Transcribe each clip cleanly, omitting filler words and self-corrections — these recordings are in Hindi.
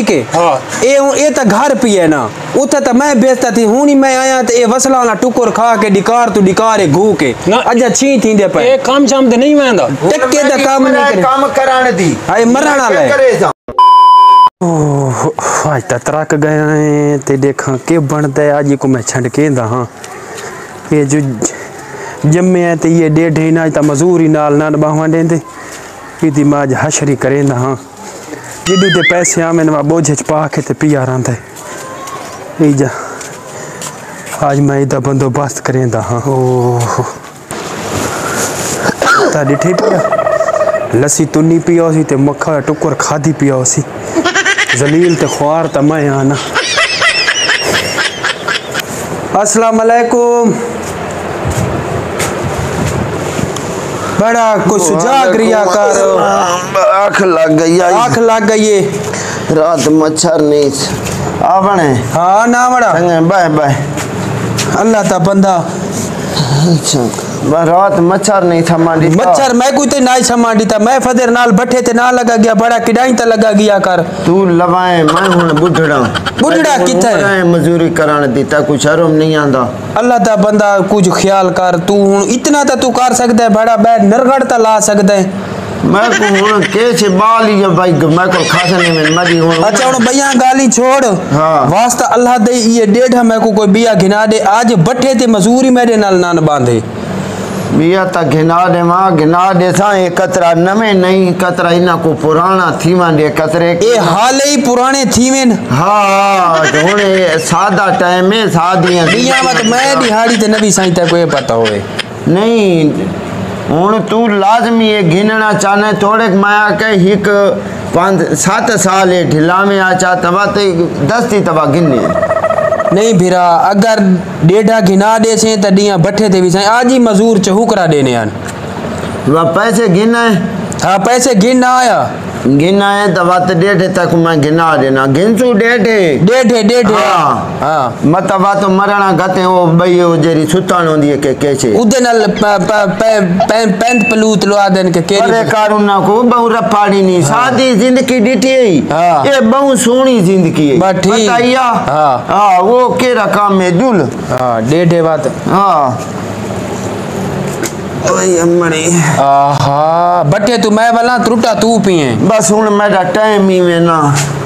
के हाँ ए तो घर पी है ना उथे तो मैं बेचता थी हूं ही मैं आया तो ए वसला वाला टुकुर खा के डिकार तू डिकार घू के अजा छी थींदे पे एक काम शाम ते नहीं वेंदा टक्के दा काम नहीं करे काम कराने दी हाय मरण वाला है ओह आज तक रख गए हैं ते देखा के बनता है आज को मैं छंड के दा हां ये जो जम्मे है ते ये डेढ़ ही ना ता मजूरी नाल ना बाहवा देंदे इदी माज हशरी करेंदा हां जिडू ते पैसे आवे ना बोझ पा के ते पिया रंदा है जा आज मैं इदा बंदोबस्त करेंदा हां ओह ता डिठे पिया लस्सी तुन्नी पिया सी ते मक्खा टुकर खादी पिया सी जलील ते ख्वार ता मैं आना अस्सलाम वालेकुम बड़ा कुछ जाग रिया कर आँख लग गई रात मच्छर नहीं आ बने हाँ ना बड़ा बाय बाय अल्लाह ता बंदा अच्छा रात मच्छर नहीं था मांडी मच्छर मैं कोई ते ना छमांडी था मैं फदर नाल बैठे ते ना लगा गया बड़ा किडाई ता लगा गया कर तू लवाए मैं हुन बुढ़ड़ा किथे है मजूरी कराने दीता कुछ शर्म नहीं आंदा अल्लाह दा बंदा कुछ ख्याल कर तू हुन इतना ता तू कर सकदा है बड़ा बैठ नरगड़ ता ला सकदा है मैं को हुन कैसे बाल ही भाई मैं को खासा नहीं में मरी हुन अच्छा हुन भैया गाली छोड़ हां वास्ता अल्लाह दे ये डेढ़ मैं को कोई बिया घिना दे आज बैठे ते मजूरी मेरे नाल नान बांधे बिया ता घिना दे सा एक कतरा नवे नहीं कतरा इना को पुराना थी मांडे कतरे ए हाले ही पुराने थीवेन हां हुने सादा टाइम में शादियां बिया मत मैं दिहाड़ी ते नबी साईं ता कोई पता होवे नहीं हुन तू लाजमी ये गिनना चाहने थोड़े माया के हिक 5-7 साल ढिला में आचा तबा ते 10 तबा गिने नहीं भिरा अगर डेढ़ा घिना दे से त दिया बठे ते भी साईं आज ही मजूर चहुकरा देने आन वा पैसे गिना हां पैसे गिन आया गिना है दवा ते डेढ़े तक मैं गिना देना गिनसू डेढ़े हां मत वा तो मरना गते ओ बई ओ जेरी सुतान होंदी है के कैसे उदे नाल पैंत पलूत लवा देन के केरी अरे कारुना को बहु रफाड़ी नहीं शादी जिंदगी डिठी ये बहु सोनी जिंदगी है बताइया हां वो के रकम में दुल हां डेढ़े बात हां ओए अम्मणी आहा बटे तू मैं वाला त्रुटा तू पिए बस हुन मेरा टाइम ही में ना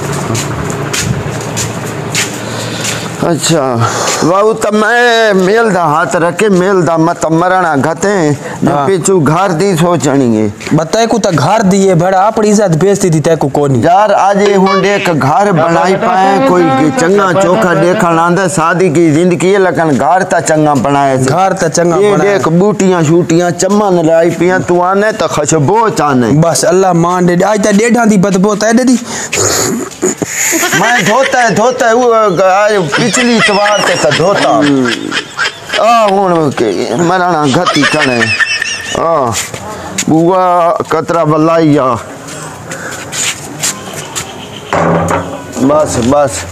अच्छा वाउ त मैं मेल दा हाथ रखे मेल दा मत मरना घते पीछू घर दी सोचनी है बताए को त घर दिए बड़ा अपनी इज्जत बेइज्जती थी ते को कोनी यार आज हुन देख घर बनाई पाए कोई चंगा चोखा देखण आंदा शादी की जिंदगी है लेकिन घर ता चंगा बनाए घर ता चंगा बनाए देख बूटियां शूटियां चमन लाई पिया तू आने त खुशबू चाने बस अल्लाह मान दे आज त डेढ़ा दी बदबू त दी मैं धोता है वो पिछली इतवार ते त धोता हुन के मरना घती कने बुआ कतरा बलाइया बस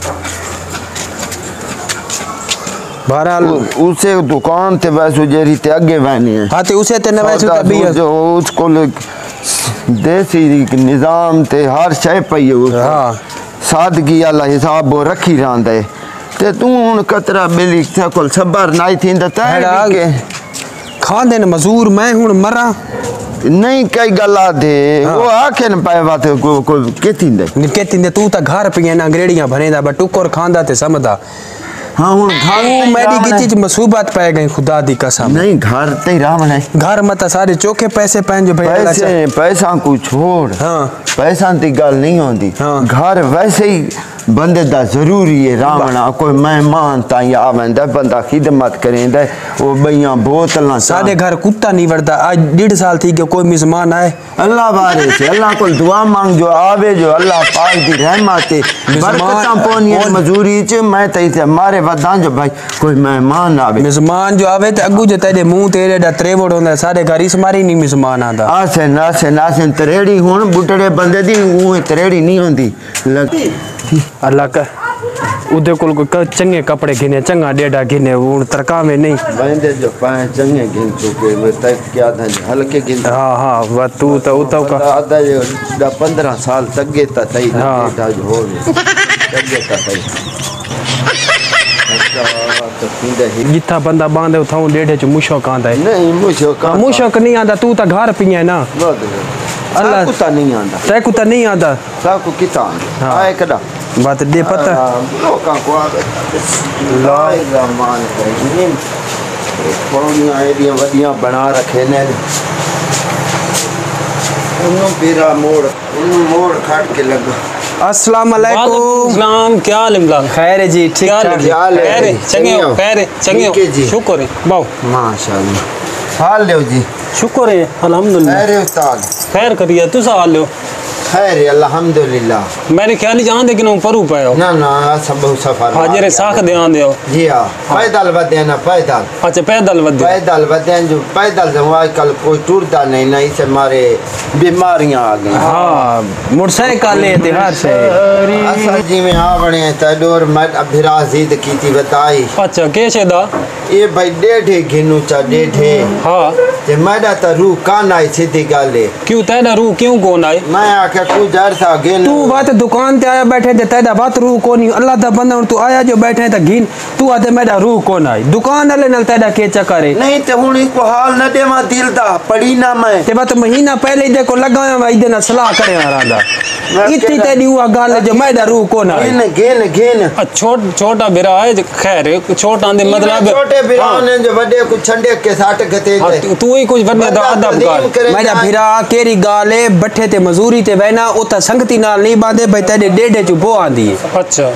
बहरहाल उसे दुकान ते वैसे जेरी ते आगे बहनी है हां ते उसे ते न वैसे तभी जो उसको देसी निजाम ते हर शय पई हां सादगी वाला हिसाब वो रखी रहंदे ते तू हुन कतरा बेली कोल सबर नाई थिंदा के खांदे न मजूर मैं हुन मरा नहीं कई गल्ला दे वो आखे न पाए बात को केतिंदे तू त घर पिए ना अंग्रेड़ियां भरेंदा बट टुकर खांदा ते समझदा हाँ हुन घर मेरी किची मुसीबत पै गई खुदा दी कसम नहीं घर ते राम है घर मत सारे चोखे पैसे पहन जो भाई पैसा को छोड़ हां पैसा दी गल नहीं होंदी घर वैसे ही बंदे दा जरूरी है रावणा कोई मेहमान ताई आवेंदा बंदा खिदमत करेंदा वो भैया बोतल साडे घर कुत्ता नहीं वड़दा आज 1.5 साल थी के कोई मेहमान आए अल्लाह बारे से अल्लाह को दुआ मांग जो आवे जो अल्लाह पाक दी रहमत है बरकतां पोनी मजूरी च मैं तई ते मारे वदा जो भाई कोई मेहमान आवे मेहमान जो आवे ते अगू जे तेरे मुंह तेरे दा त्रेवड़ होंदा साडे घर इस मारी नहीं मेहमान आंदा आसे नासे तरेड़ी हुन बुटड़े बंदे दी वो तरेड़ी नहीं होंदी अल्लाह का उदे कोल चंगे कपड़े घिने चंगा डेढ़ा घिने हूं तरका में नहीं बंदे जो पाए चंगे गिन चुके मैं तक क्या था हल्के गिन हाँ हाँ वा तू तो उतो का आधा जो 15 साल तक गेता तई डेढ़ा जो हो तक गेता तई तो पिंडे ही जिथा बंदा बांधे उठाऊं डेढ़े च मुशो कांदा है नहीं मुशो नहीं आंदा तू तो घर पिया ना अल्लाह कुत्ता नहीं आंदा तै को तो नहीं आंदा साकू किता आए कदा बात दे पता लोकां को लाए रहमान रहीम पौड़ियां एडियां वडियां बना रखे ने उन्हों पीरा मोड़ खट के लगा अस्सलाम वालेकुम सलाम क्या हाल है इमरान खैर है जी ठीक ठाक खैर है चंगे हो शुक्र है बाओ माशाअल्लाह हाल लो जी शुक्र है अल्हम्दुलिल्लाह खैर है उस्ताद खैर करिए तुस हाल लो खैर है अल्हम्दुलिल्लाह मेरे ख्याल जान दे कि नो परू पायो ना ना सब बहुत सफर हाजिर साख ध्यान दियो जी हां पैदल वदे ना पैदल अच्छा पैदल वदे जो पैदल जो आजकल कोई टूरता नहीं नहीं से मारे बीमारियां आ गई हां मोटरसाइकिल ले इतिहास से असल जी में आ बने तडोर मत अभिरा जिद कीती बताई अच्छा कैसे दा ये भाई डेढ़े घिनु चा डेढ़े हां ते मैडा त रू कान आई सीधी गाले क्यों तेरा रू क्यों कोन आई मैं आके तू जर सा गिन तू बात दुकान ते आया बैठे ते तेरा बात रू कोनी अल्लाह दा बंदा तू आया जो बैठे त गिन तू आते मेरा रू कोन आई दुकान वाले नल तेरा के चक्कर है नहीं ते हुन को हाल न देवा दिल दा पड़ी ना मैं ते बात महीना पहले दे को लगाया वा इदे ना सलाह करे आरादा इतनी तेरी हुआ गाल जो मेरा रू कोन आई गिन छोटा बिरा है खैर छोटा दे मतलब छोटे बिरा ने जो बड़े को छंडे के साथ गते तू ही कुछ बन्ने दा अदब कर मेरा फिरा केरी गाल है बट्ठे ते मजूरी ते वैना उता संगति नाल नहीं बांधे भाई तेरे डेढ़े चु बो आंदी है अच्छा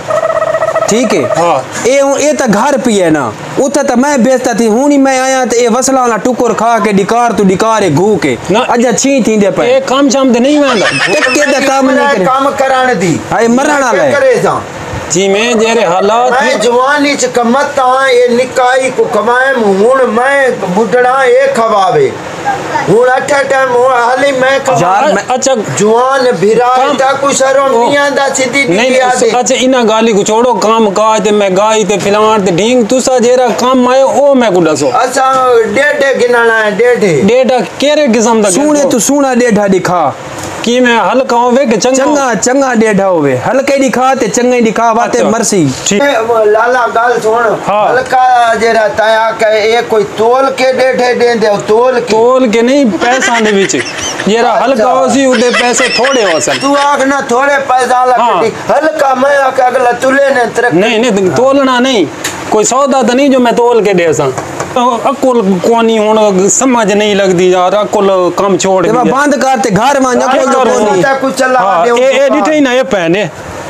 ठीक है हां ए त घर पिए ना उते त मैं बेचता थी हुनी मैं आया त ए वसला ना टुकुर खा के डिकार तू डिकार ए घू के अजा छी थींदे पे ए काम शाम ते नहीं वेंदा टक्के दा काम नहीं करे काम कराने दी हाय मरण वाला करे सा जी में जेरे हालात मैं जवानी च कमत आ ये निकाई को कमाए हुन मैं बुढ़ड़ा ए खवावे हुन अठ टाइम हाली मैं यार अच्छा जवान भिरा ता कुछ सरो मियां दा सीधी नहीं अच्छा इना गाली को छोड़ो काम काज ते मैं गाई ते फिलान ते ढींग तुसा जेरा काम आयो ओ मैं को दसो अच्छा डेढ़े गिनना है डेढ़ा केरे किस्म दा सुने तू सुना डेढ़ा दिखा की मैं हल्का होवे के चंगा चंगा डेढ़ा होवे हल्के दिखा ते चंगे दिखा बाते मरसी ठीक लाला गाल सुन हल्का जेरा ताया के ए कोई तोल के डेढ़े दे दे तोल के नहीं पैसा दे विच जेरा हल्का होसी उदे पैसे थोड़े होसन तू आख ना थोड़े पैसा लगती हल्का मैं आके अगला तुले ने तरक नहीं तोलना नहीं कोई सौदा तो नहीं जो मैं तोल के दे सा अकुल कोनी हुन समझ नहीं लगदी यार अकुल काम छोड़ के बंद कर ते घर में अकुल कोनी कुछ चला दे ए डिठे ना ये पहने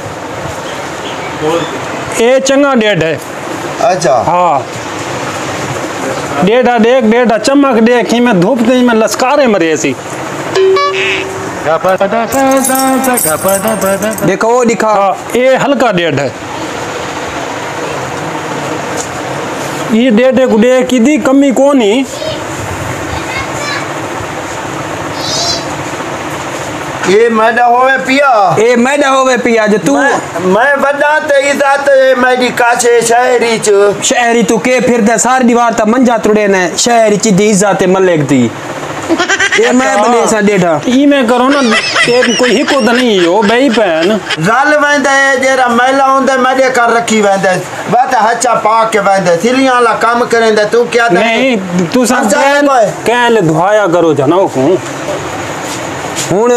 ए चंगा डेढ़ है अच्छा हां डेढ़ा चमक देख ही मैं धूप नहीं मैं लस्कारे मरे सी देखो वो दिखा ये हल्का डेढ़ है ये डेढ़ को देख की दी कमी कोनी ये मैदा होवे पिया जो तू मैं बड़ा ते इजात मेरी काचे शहरी तू के फिर दे सारी दीवार ता मंजा तुड़े ने शहरी ची दी इज्जत मलेक दी ये मैं बने सा डेढ़ा ई मैं करो ना एक कोई हिको तो नहीं हो बेई पैन रल वेंदे जेरा मैला होंदे मेरे कर रखी वेंदे बात हच्चा पा के वेंदे सिलियां वाला काम करेंदे तू क्या नहीं तू सब कहले धुआया करो जनाओ को हुन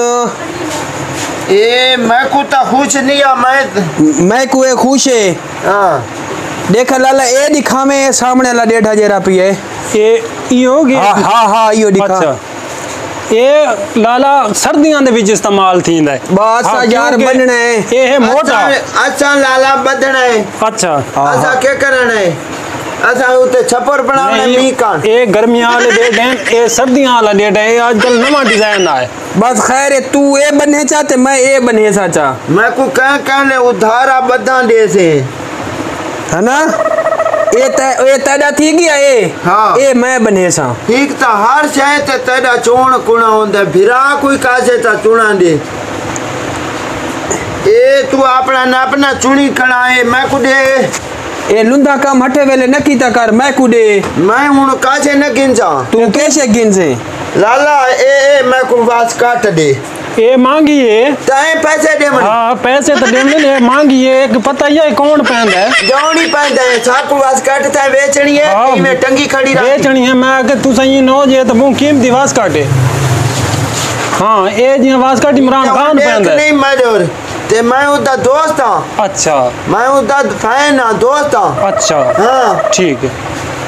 ए मैं को ता खुश नहीं आ मैं को ए खुश है हां देख लाला ए दिखा में सामने ला डेढ़ा जेरा पिए ए यो गे हां यो दिखा अच्छा ये लाला सर्दियां दे विच इस्तेमाल थींदा है बस यार बनना है ये है मोटा अच्छा लाला बदना है अच्छा अच्छा क्या करना है अच्छा उते छपर बनाने मी का ए गर्मियां वाले डेट है ए सर्दियां वाला डेट है आजकल नवा डिजाइन आया बस खैर है तू ए बने चाहते मैं ए बने चाचा मैं को कहले उधारा बदा दे से है ना ए तेरा थी गया ए हाँ ए मैं बने सा ठीक था हर शय ते तेरा चोण कुणा होंदा भिरा कोई कासे ता चुणा दे ए तू अपना ना अपना चुनी कणाए मैं कुदे ए लुंदा काम हटे वेले न कीता कर मैं कुडे मैं हुन काजे न गिनजा तू कैसे गिन से लाला ए मैं को वास काट दे ये मांगी है ताए पैसे दे मन हाँ पैसे तो देने ने मांगी है कि पता ही है कौन पहनदा है जौनी पैंदा है साकू वास काट ता बेचनी है हाँ, में टंगी खड़ी रह बेचनी है मैं कि तू सही नो जे तो वो कीमती वास काटे हाँ ये जी वास काट इमरान खान पहनदा है नहीं मजूर ते मैं उदा दोस्त हां अच्छा मैं उदा फैन हां दोस्त हां अच्छा हां ठीक है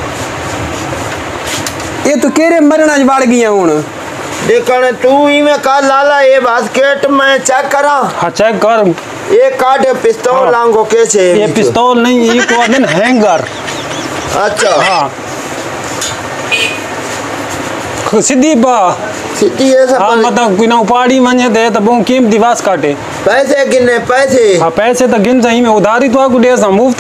ये तू केरे मरना च वड़ गया हुन देखण तू ही में का लाला ये बास्केट में चेक करा हाँ चेक कर ये कार्ड पिस्तौल हाँ। लांगो कैसे ये पिस्तौल नहीं ये को आदन हैंगर अच्छा हाँ सीधी बा सीधी है सब हाँ मतलब कोई ना उपाड़ी मने दे तो वो कीमती वास काटे पैसे गिने पैसे हाँ पैसे तो गिन सही में उधारी तो आपको दे सा मुफ्त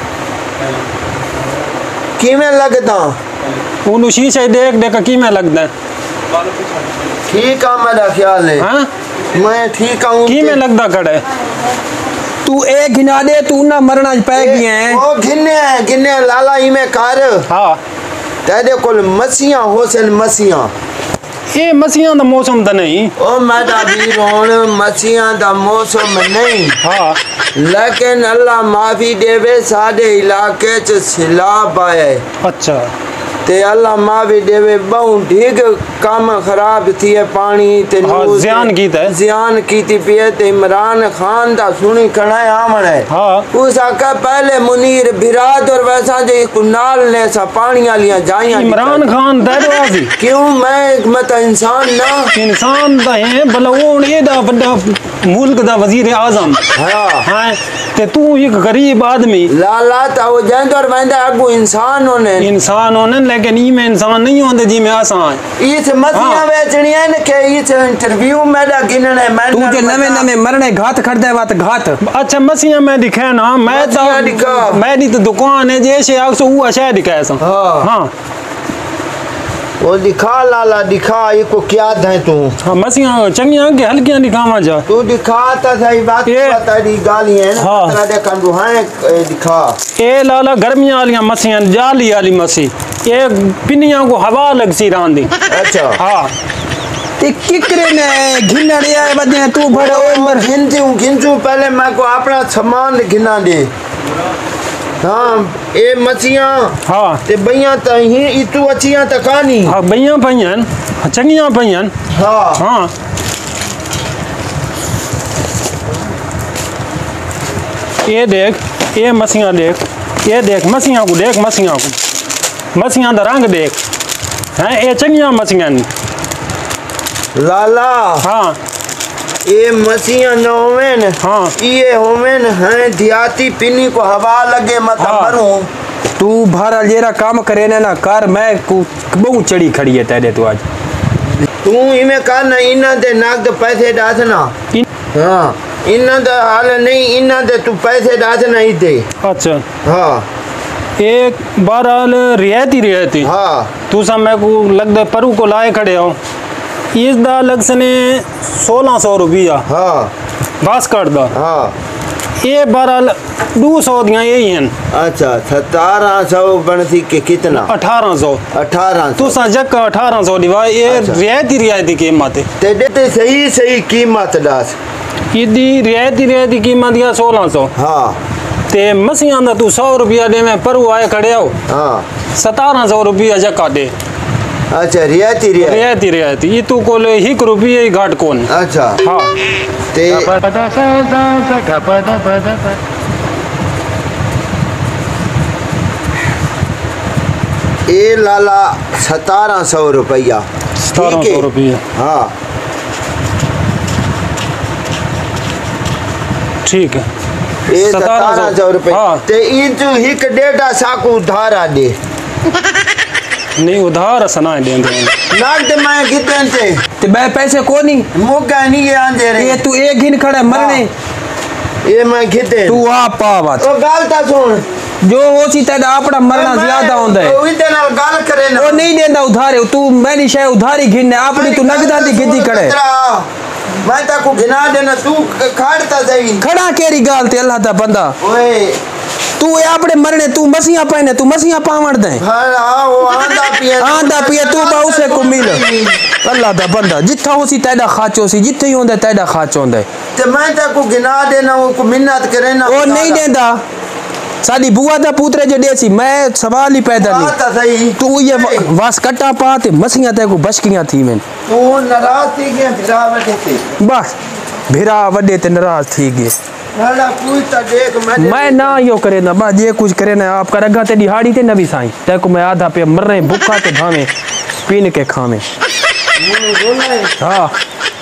किमें लगता उन शीशे देख देख की में लगता है ठीक है मेरा ख्याल है हाँ मैं ठीक हूँ की में लगता कड़े तू एक गिना दे तू ना मरना च पै गया है वो गिने लाला ही में कार हाँ तेरे कोल मसियां होसन मसियां ये मसीहा दा मौसम तो नहीं ओ मेरा वीर होन मसियां दा मौसम नहीं हाँ लेकिन अल्लाह माफी देवे साडे इलाके च सैलाब आए अच्छा ते अल्लाह माफी देवे बहु ठीक काम खराब थी है पानी ते हाँ, न्यूज़ ज़ियान कीता है। ज़ियान कीती पिए ते इमरान खान दा सुनी कणा आमण है हाँ उसा का पहले मुनीर बिराद और वैसा जे कुनाल ने सा पानी वालियां जाइयां इमरान खान दरवाजी क्यों मैं मत इंसान ना इंसान दा है भला वो एडा बड़ा मुल्क दा वजीर आजम हाँ हाँ ते तू एक गरीब आदमी लाला ता वो जंद और वंदा अगु इंसान होने इंसान होने लेकिन ई में इंसान नहीं होंदे जी में आसान इस मसियां हाँ। बेचनी है न के इस इंटरव्यू में दा गिनने मैं तू जे नवे नवे मरने घात खड़दा है घात अच्छा मसीहा मैं दिखे ना मैं मसीहा दिखा। मेरी तो दुकान है जैसे आप सो वो शहर दिखाया सा हाँ। हाँ वो दिखा लाला दिखा ये को क्या दे तू हाँ मसीहा चंगियां के हल्कियां दिखावा जा तू दिखा ता सही बात ये- पता दी गाली है ना हाँ। तेरा दे कंदू है दिखा ये लाला गर्मियां वालियां मसीहा जाली वाली मसी ये पिनियां को हवा लग सी रांदी अच्छा हाँ ते किकरे ने घिनड़े आए बदे तू बड़ा उम्र गिनचू पहले मैं को अपना सामान गिना दे हाँ ये मछियां हाँ ते भैया त ही इतु अच्छियां त कानी हाँ भैया भैयन चंगियां भैयन हाँ हाँ ये देख ये मसीहा देख ये देख मसीहा को देख मसीहा दा रंग देख हैं ये चंगियां मसीहा लाला हाँ ये मछियां न होवेन हाँ ये होवेन हैं दियाती पिनी को हवा लगे मत हाँ। मरूं तू भारा जेरा काम करे ना कर मैं बहु चढ़ी खड़ी है तेरे तू आज तू इमे का न इना दे नाक दे पैसे डासना हाँ इना दे हाल नहीं इना दे तू पैसे डासना ही दे अच्छा हाँ एक बहरहाल रियायती हाँ तू सब मैं को लग दे परू को लाए खड़े हो इस दा लग सने 1600 रुपया हाँ बस कर दा हाँ ये बहरहाल 200 दियां यही हैं अच्छा 1700 बनती के कितना 1800 1800 तू सा जक 1800 दिवा ये अच्छा। रियायती कीमत है ते देते सही सही कीमत दास इदी रियायती कीमत या 1600 हाँ ते मसीहा दा तू 100 रुपया दे में परू आए खड़े हो हाँ 1700 रुपया जका दे अच्छा रियायती रियायती ये तू कोले 1 रुपया ही घाट कौन अच्छा हाँ ते ए लाला 1700 रुपया 1700 रुपया हाँ ठीक है ए 1700 1700 रुपया हाँ ते ई तू हिक डेढ़ा साकू धारा दे नहीं उधार सना दे नाक ते मैं कितने ते ते मैं पैसे को नहीं मुका नहीं ये आंदे रे ये तू एक गिन खड़ा मरने ये मैं कितने तू आ पावत ओ गाल ता सुन जो हो सी तेरा अपना मरना ज्यादा होंदा है ओ इते नाल गाल करे ना वो नहीं देंदा उधारे तू मैंने शायद उधारी गिनने अपनी तू नगदा दी गिद्दी करे मैं ताको गिना देना तू खाड़ता सही खड़ा केरी गाल ते अल्लाह दा बंदा ओए तू ये आपड़े मरने तू मसीहा पाने तू मसीहा पावण दे हाँ वो आंदा पिया तू बाऊ से को मिल अल्लाह दा बंदा जिथा होसी तेदा खाचो सी जिथे ही होंदा तेदा खाचो होंदा ते मैं ताको गिना देना वो को मिन्नत करे ना ओ नहीं देंदा साडी बुआ दा पुत्र जे देसी मैं सवाल ही पैदा आता नहीं सही तू ये वास कटा पा ते मसीहा ते को बचकियां थी में तू नाराज थी गया भिरा वटे से बस भिरा वडे ते नाराज थी गए नाला पूछता देख मैं ना यो करे ना बा जे कुछ करे ना आपका रगा ते दिहाड़ी ते नबी साईं ते को मैं आधा पे मर रहे भूखा ते भावे पीन के खावे हां